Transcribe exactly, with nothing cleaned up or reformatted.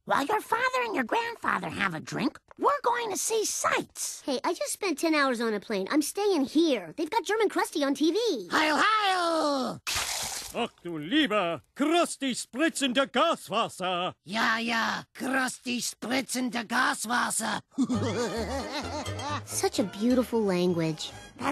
While your father and your grandfather have a drink, we're going to see sights. Hey, I just spent ten hours on a plane. I'm staying here. They've got German Krusty on T V. Heil, heil! Ach du lieber, Krusty spritzende Gaswasser. Ja, ja, Krusty spritzende Gaswasser. Such a beautiful language.